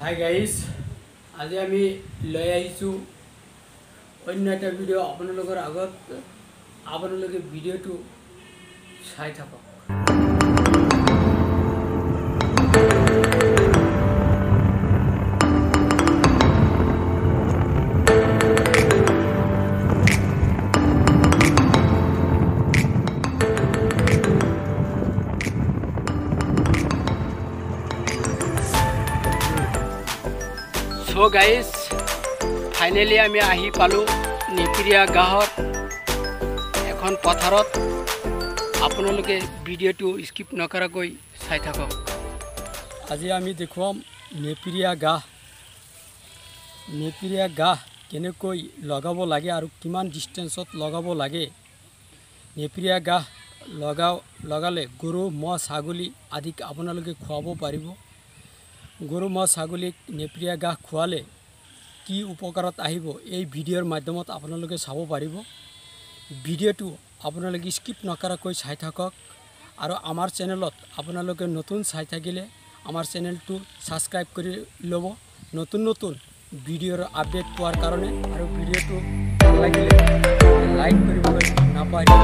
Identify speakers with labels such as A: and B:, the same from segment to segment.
A: Hi guys, আজি আমি লৈ আহিছো অন্য এটা ভিডিও আপোনালোকৰ আগত আপোনালোকে ভিডিওটো চাই থাকক। So guys, finally আমি আহি পালো নেপ্ৰিয়া গাঁৱৰ এখন পথাৰত। আপোনালোকে ভিডিওটো স্কিপ নকৰাকৈ চাই থাকক। আজি আমি দেখুৱাম নেপ্ৰিয়া গাহ কেনেকৈ লগাব লাগে আৰু কিমান ডিষ্টেন্সত লগাব লাগে। নেপ্ৰিয়া গাহ লগালে গৰু ম'হ ছাগলী আদিক আপোনালোকে খুৱাব পাৰিব। গৰু ম'হ ছাগলীক নেপ্ৰিয়া গাহ খুৱালে কি উপকাৰত আহিব এই ভিডিওৰ মাধ্যমত আপোনালোকে চাব পাৰিব। ভিডিওটো আপোনালোকে স্কিপ নকৰাকৈ চাই থাকক আৰু আমাৰ চেনেলত আপোনালোকে নতুন চাই থাকিলে আমাৰ চেনেলটো সাবস্ক্ৰাইব কৰি ল'ব নতুন ভিডিওৰ আপডেট পোৱাৰ কাৰণে। আৰু ভিডিওটো ভাল লাগিলে লাইক কৰিবলৈ নাপাহৰিব।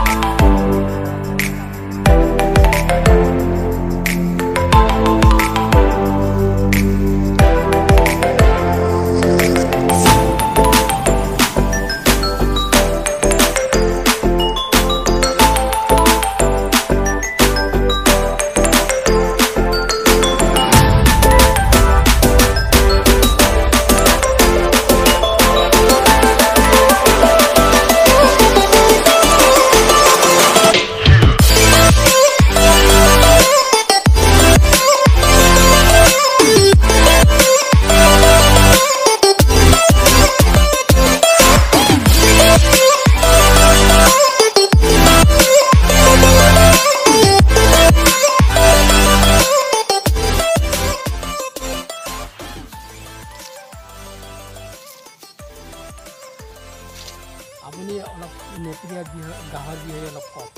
A: আপুনি অলপ নেপ্ৰিয়া গাহৰ বিষয়ে অলপ কওক।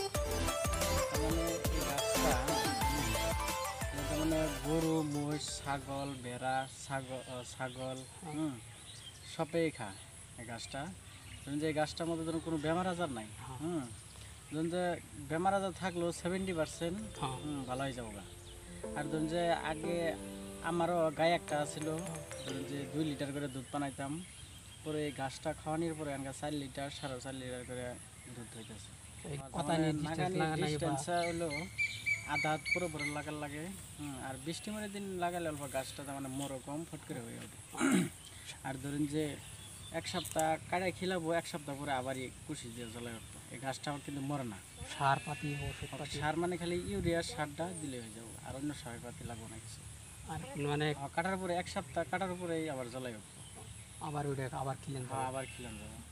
B: মানে গৰু ম'হ ছাগল ভেড়া ছাগল সবেই খায় এই গাছটা। যে এই গাছটার মধ্যে ধরুন কোনো বেমার আজার নাই। ধরুন যে বেমার আজার থাকলেও 70% ভালো হয়ে যাবো। আর ধরুন যে আগে আমারও গায়ে একটা ছিল, ধরুন যে 2 লিটার করে দুধ বানাইতাম। পরে এই গাছটা খাওয়ানোর পরে আমরা 4 লিটার 4.5 লিটার করে দুধ হইতেছে। হলো আধা পুরো লাগার লাগে। আর বৃষ্টিমারের দিন লাগালে অল্প গাছটা মানে মরকম ফট করে হয়ে ওঠে। আর ধরুন যে 1 সপ্তাহ কাটায় খিলাবো, 1 সপ্তাহ পরে আবার কুশি দিয়ে জ্বলাই উঠবো। এই গাছটা আমার কিন্তু মরে না। সার মানে খালি ইউরিয়া সারটা দিলে হয়ে যাবো, আর অন্য সার পাতি লাগবো না কিছু। আর মানে কাটার পরে 1 সপ্তাহ কাটার পরেই আবার জ্বলাই উঠবো, আবার খিলান যাবো।